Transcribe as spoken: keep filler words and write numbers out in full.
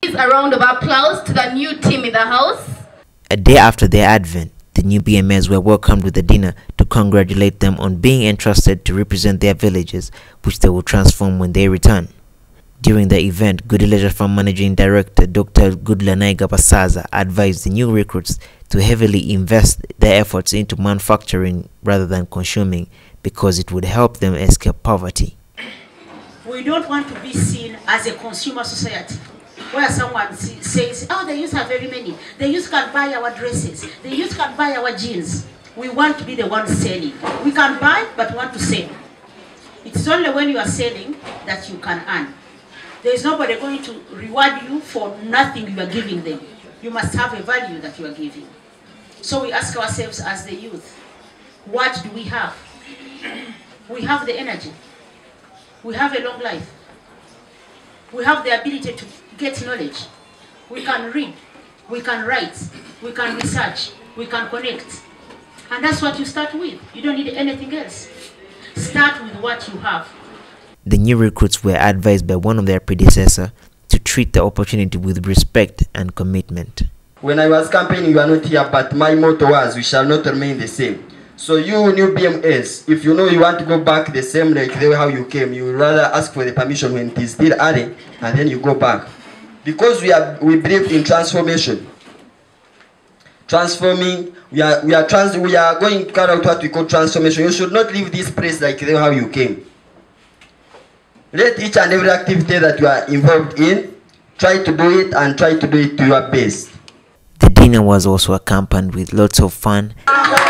A round of applause to the new team in the house. A day after their advent, the new B M As were welcomed with a dinner to congratulate them on being entrusted to represent their villages, which they will transform when they return. During the event, Gudula Farm Managing Director Doctor Gudula advised the new recruits to heavily invest their efforts into manufacturing rather than consuming, because it would help them escape poverty. We don't want to be seen as a consumer society, where someone says, oh, the youth are very many. The youth can buy our dresses. The youth can buy our jeans. We want to be the ones selling. We can buy, but want to sell. It's only when you are selling that you can earn. There is nobody going to reward you for nothing you are giving them. You must have a value that you are giving. So we ask ourselves as the youth, what do we have? We have the energy. We have a long life. We have the ability to get knowledge. We can read, we can write, we can research, we can connect. And that's what you start with. You don't need anything else. Start with what you have. The new recruits were advised by one of their predecessors to treat the opportunity with respect and commitment. When I was campaigning, you are not here, but my motto was, we shall not remain the same. So you new B M As, if you know you want to go back the same like the way how you came, you would rather ask for the permission when it is still early, and then you go back. Because we are we believe in transformation. Transforming, we are we are trans we are going to carry out what we call transformation. You should not leave this place like the way how you came. Let each and every activity that you are involved in, try to do it and try to do it to your best. The dinner was also accompanied with lots of fun